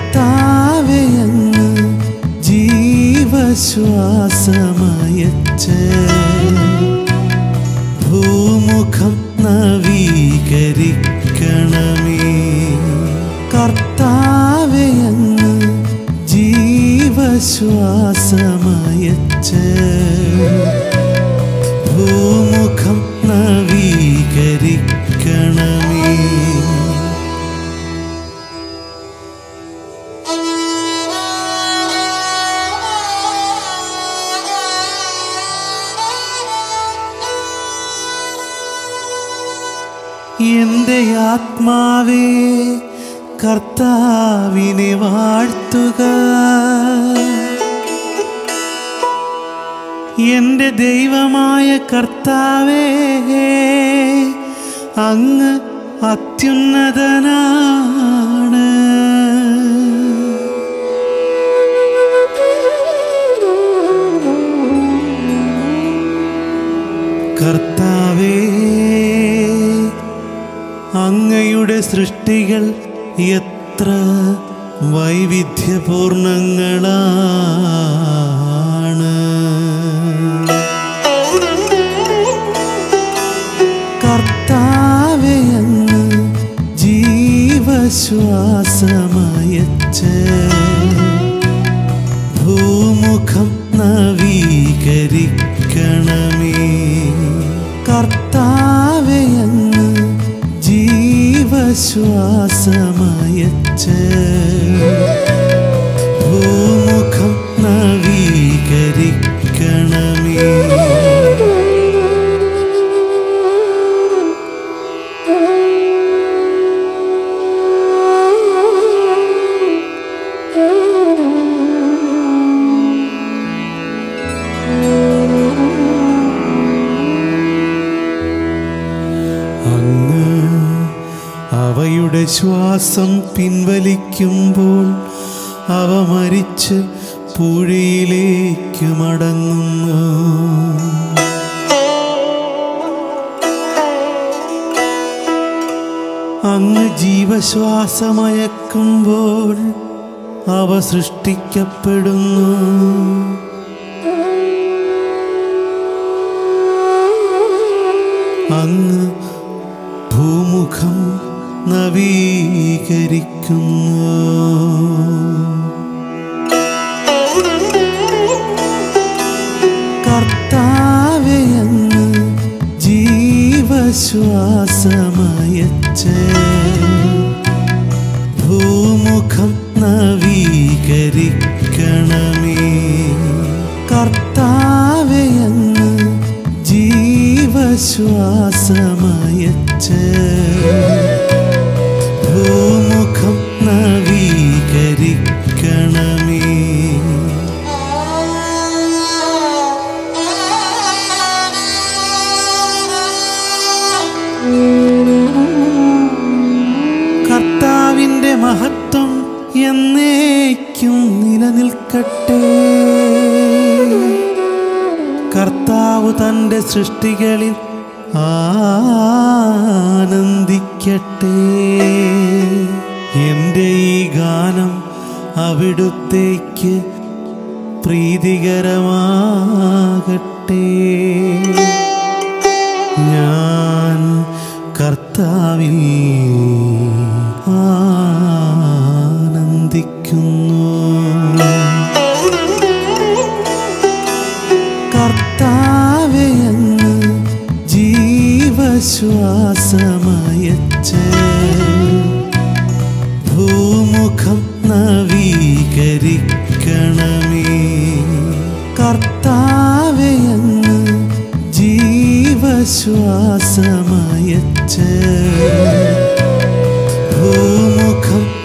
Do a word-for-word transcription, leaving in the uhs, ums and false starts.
കർത്താവേ അങ്ങ് ജീവശ്വാസമയച്ച് ഭൂമുഖം നവീകരിക്കണമേ. കർത്താവേ അങ്ങ് ജീവശ്വാസമയച്ച് ഭൂമുഖം നവീകരിക്കണമേ. എൻ്റെ ആത്മാവേ കർത്താവിനെ വാഴ്ത്തുക. എൻ്റെ ദൈവമായ കർത്താവേ അങ്ങ് അത്യുന്നതനാണ്. കർത്താവേ അങ്ങയുടെ സൃഷ്ടികൾ എത്ര വൈവിധ്യപൂർണങ്ങളാണ്. കർത്താവേ അങ്ങ് ജീവശ്വാസമയച്ച് ഭൂമുഖം നവീകരിക്കണമേ. കർത്താവേ അങ്ങ് ജീവശ്വാസമയച്ച് ഭൂമുഖം നവീകരിക്കണമേ. അവയുടെ ശ്വാസം പിൻവലിക്കുമ്പോൾ അവ മരിച്ച് പൂഴിയിലേക്ക് മടങ്ങുന്നു. അങ്ങ് ജീവശ്വാസമയക്കുമ്പോൾ അവ സൃഷ്ടിക്കപ്പെടുന്നു. അങ്ങ് ഭൂമുഖം നവീകരിക്കുന്നു. കർത്താവേ അങ്ങ് ജീവശ്വാസമയച്ച് ഭൂമുഖം നവീകരിക്കണമേ. കർത്താവേ അങ്ങ് ജീവശ്വാസമയച്ച് ഭൂമുഖം നവീകരിക്കണമേ. കർത്താവിൻ്റെ മഹത്വം എന്നേക്കും നിലനിൽക്കട്ടെ. കർത്താവ് തൻ്റെ സൃഷ്ടികളിൽ ആനന്ദിക്കട്ടെ. എൻ്റെ ഈ ഗാനം അവിടുത്തേക്ക് പ്രീതികരമാകട്ടെ. ഞാൻ കർത്താവിൽ ആനന്ദിക്കുന്നു. കർത്താവേ അങ്ങ് ജീവശ്വാസമയച്ച് ഭൂമുഖം നവീകരിക്കണമേ. കർത്താവേ അങ്ങ് ജീവശ്വാസമയച്ച് ഭൂമുഖം